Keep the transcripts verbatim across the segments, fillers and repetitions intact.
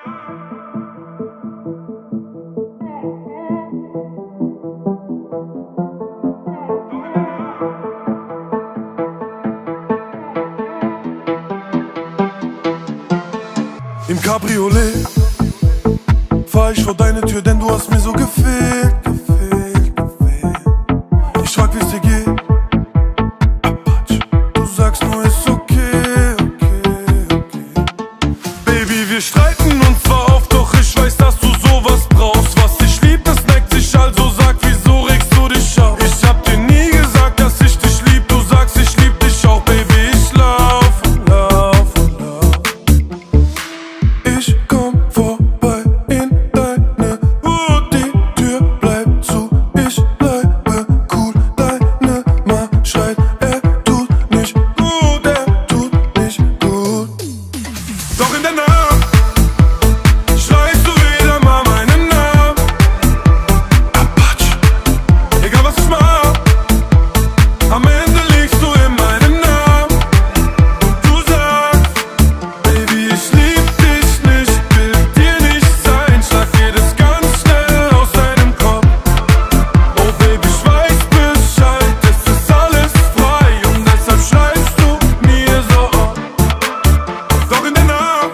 Im Cabriolet fahr ich vor deine Tür, denn du hast mir so gefehlt, gefehlt, gefehlt. Ich frag, wie's dir geht, Apache. Du sagst nur, ist okay, okay, okay. Baby, wir streiten uns zwar oft, doch ich weiß, dass du sowas brauchst. Was ich lieb, das neigt sich, also sag, wieso regst du dich auf? Ich hab dir nie gesagt, dass ich dich lieb, du sagst, ich lieb dich auch. Baby, ich lauf und lauf und lauf. Ich komm vorbei in deine Hut, die Tür bleibt zu, ich bleibe cool. Deine Ma schreit, er tut nicht gut, er tut nicht gut. Doch in der Nacht schreist du wieder mal meinen Namen, Apache. Egal was ich mach, am Ende liegst du in meinem Namen. Und du sagst, Baby, ich lieb dich nicht, will dir nicht sein. Schlag dir das ganz schnell aus deinem Kopf. Oh Baby, ich weiß Bescheid, es ist alles frei und deshalb schreibst du mir so oft. Doch in der Nacht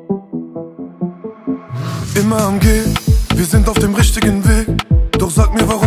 immer am Gehen, wir sind auf dem richtigen Weg. Doch sag mir, warum